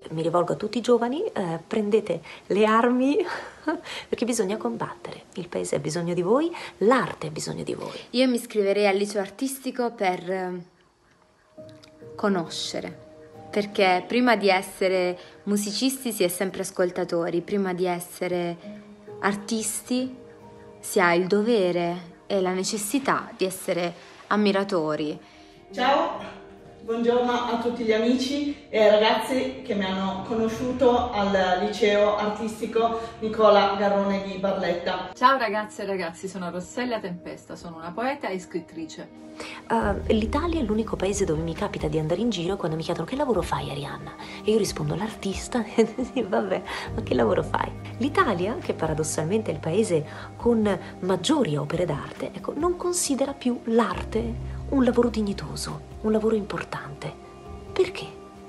mi rivolgo a tutti i giovani, prendete le armi perché bisogna combattere. Il paese ha bisogno di voi, l'arte ha bisogno di voi. Io mi iscriverei al liceo artistico per conoscere, perché prima di essere musicisti si è sempre ascoltatori, prima di essere artisti si ha il dovere e la necessità di essere ammiratori. Ciao! Buongiorno a tutti gli amici e ragazzi che mi hanno conosciuto al liceo artistico Nicola Garrone di Barletta. Ciao ragazze e ragazzi, sono Rossella Tempesta, sono una poeta e scrittrice. L'Italia è l'unico paese dove mi capita di andare in giro quando mi chiedono che lavoro fai, Arianna? E io rispondo l'artista e vabbè, ma che lavoro fai? L'Italia, che paradossalmente è il paese con maggiori opere d'arte, ecco, non considera più l'arte un lavoro dignitoso, un lavoro importante. Perché?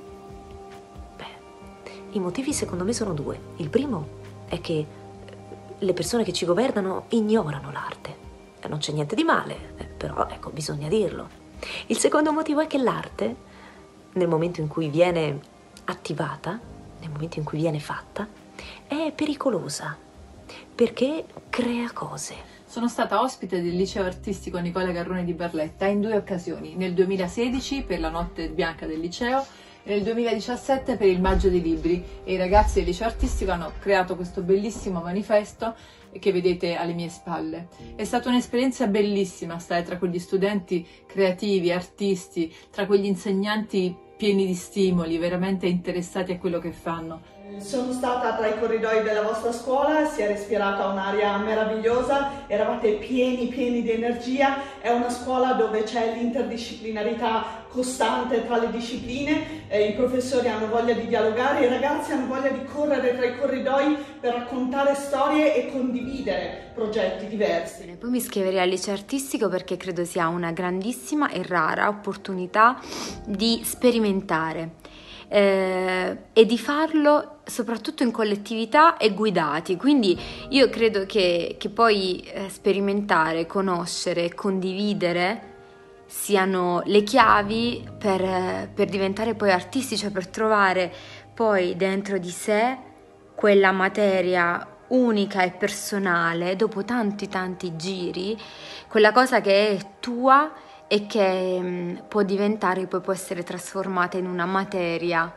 Beh, i motivi secondo me sono due. Il primo è che le persone che ci governano ignorano l'arte. Non c'è niente di male, però ecco, bisogna dirlo. Il secondo motivo è che l'arte, nel momento in cui viene attivata, nel momento in cui viene fatta, è pericolosa, perché crea cose. Sono stata ospite del liceo artistico Nicola Garrone di Barletta in 2 occasioni, nel 2016 per la notte bianca del liceo e nel 2017 per il maggio dei libri, e i ragazzi del liceo artistico hanno creato questo bellissimo manifesto che vedete alle mie spalle. È stata un'esperienza bellissima stare tra quegli studenti creativi, artisti, tra quegli insegnanti pieni di stimoli, veramente interessati a quello che fanno. Sono stata tra i corridoi della vostra scuola, si è respirata un'aria meravigliosa, eravate pieni di energia, è una scuola dove c'è l'interdisciplinarità costante tra le discipline, i professori hanno voglia di dialogare, i ragazzi hanno voglia di correre tra i corridoi per raccontare storie e condividere progetti diversi. Poi mi iscriverei al liceo artistico perché credo sia una grandissima e rara opportunità di sperimentare. E di farlo soprattutto in collettività e guidati, quindi io credo che poi sperimentare, conoscere, condividere siano le chiavi per diventare poi artisti, cioè per trovare poi dentro di sé quella materia unica e personale, dopo tanti giri, quella cosa che è tua e che può diventare, poi può essere trasformata in una materia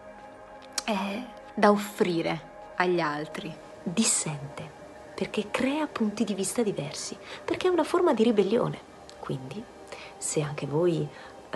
da offrire agli altri. Dissente, perché crea punti di vista diversi, perché è una forma di ribellione. Quindi, se anche voi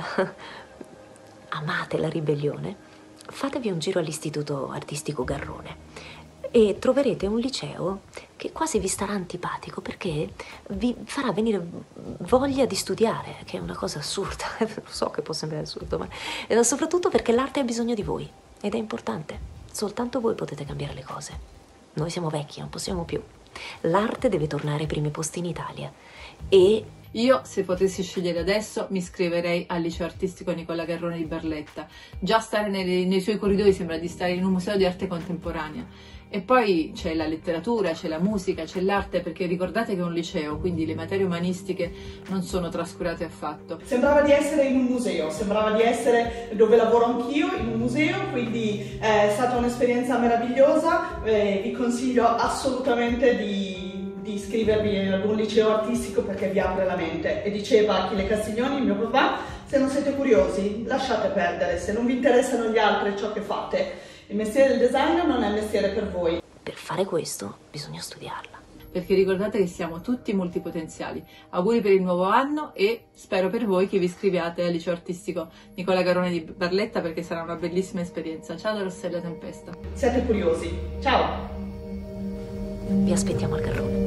amate la ribellione, fatevi un giro all'Istituto Artistico Garrone e troverete un liceo che quasi vi starà antipatico perché vi farà venire voglia di studiare, che è una cosa assurda. Lo so che può sembrare assurdo, ma soprattutto perché l'arte ha bisogno di voi ed è importante. Soltanto voi potete cambiare le cose. Noi siamo vecchi, non possiamo più. L'arte deve tornare ai primi posti in Italia e io, se potessi scegliere adesso, mi iscriverei al liceo artistico Nicola Garrone di Barletta. Già stare nei suoi corridoi sembra di stare in un museo di arte contemporanea. E poi c'è la letteratura, c'è la musica, c'è l'arte, perché ricordate che è un liceo, quindi le materie umanistiche non sono trascurate affatto. Sembrava di essere in un museo, sembrava di essere dove lavoro anch'io, in un museo, quindi è stata un'esperienza meravigliosa. Vi consiglio assolutamente di iscrivervi ad un liceo artistico perché vi apre la mente. E diceva Achille Castiglioni, mio papà, se non siete curiosi lasciate perdere, se non vi interessano gli altri ciò che fate. Il mestiere del designer non è il mestiere per voi. per fare questo bisogna studiarla. Perché ricordate che siamo tutti multipotenziali. Auguri per il nuovo anno e spero per voi che vi iscriviate al liceo artistico Nicola Garrone di Barletta, perché sarà una bellissima esperienza. Ciao da Rossella Tempesta. Siate curiosi. Ciao! Vi aspettiamo al Garrone.